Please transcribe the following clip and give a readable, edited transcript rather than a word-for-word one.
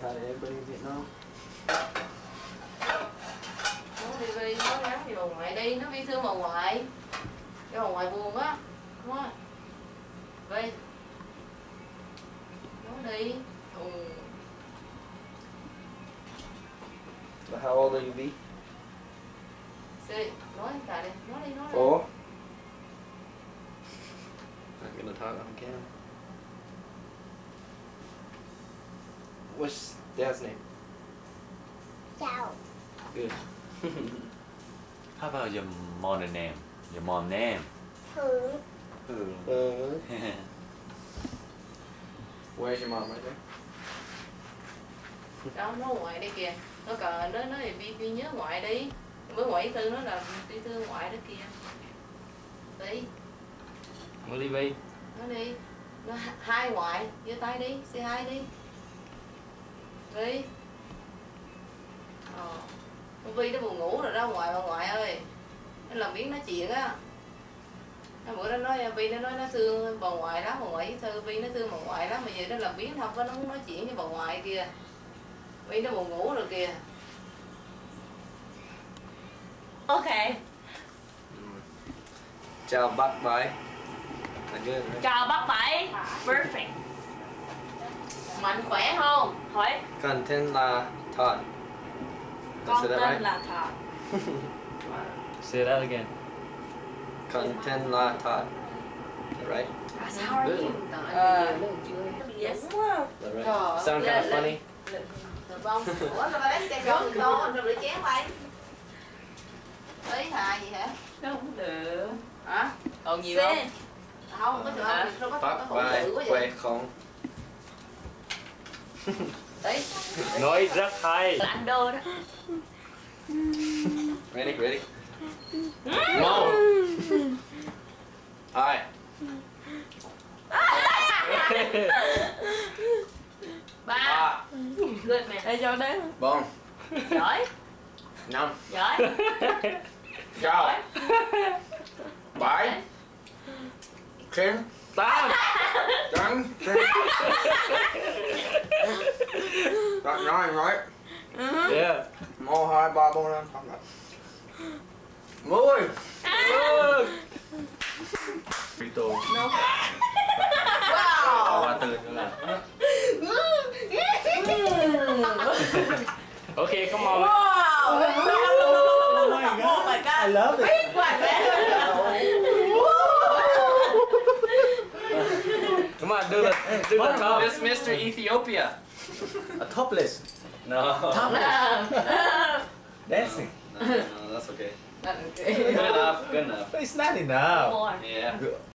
Thai, everybody in Vietnam. Nó đi Vi, nó nhắn gì bà ngoại đi, nó Vi thương bà ngoại. Cho bà ngoại buồn á. Đúng không? Vi. Nói đi. But how old are you, V? Nói tại đi, nói đi. 4. I'm gonna talk on camera. What's Dad's name? Chào. Good. How about your mother name? Your mom name? Hương. Where's your mom right there? Đó, nó ngoại đây kìa. Nó cờ nó nói Vi nhớ ngoại đi. Mới ngoại tư nó là Vi thương ngoại đó kìa. Đi. Nói đi Vi. Nói đi. Nó hai ngoại, giơ tay đi, say hai đi. Vi. Con Vi nó buồn ngủ rồi đó ngoại bà ngoại ơi. Nó làm biến nói chuyện á. Bữa đó nói Vi nó nói nó thương bà ngoại lắm, bà ngoại với Vi nó thương bà ngoại lắm, mà giờ nó làm biến không có, nó muốn nói chuyện với bà ngoại kìa. Vi nó buồn ngủ rồi kìa. Ok. Chào bác Bảy. Chào bác Bảy. Perfect. Mạnh khỏe không? Hỏi. Con tên là Todd. Con Say that tên right? là Thọ. Say that again. Con tên là Todd. Right? How are you? Yes. Is that right? Sound kind of funny? Rồi bông. Ủa rồi bà lấy chai con to rồi rửa chén vậy. Ý hả gì hả? Không được. Hả? Còn nhiều không? Không có được, đâu có Bác hỗ Bảy trợ quá khỏe vậy. không? Đấy. Nói rất hay. Là anh đô đó. Ready? No! Alright. Ba. Good man. Đây cho đấy. Bon. Giỏi. Năm. Giỏi. Chào. Bảy. Trên. Tám. Trắng. Trên. Bạn nói right? Yeah. 1, 2, 3, 4, 5, 6, 10. Rito. No. Wow. Qua từ nữa là. Okay, come on. Wow. Oh my god. I love it. Big one, man. Come on, do the top. This Mr. Ethiopia. A topless. No. Dancing. No, that's okay. Okay. Good enough. But it's not enough. More. Yeah.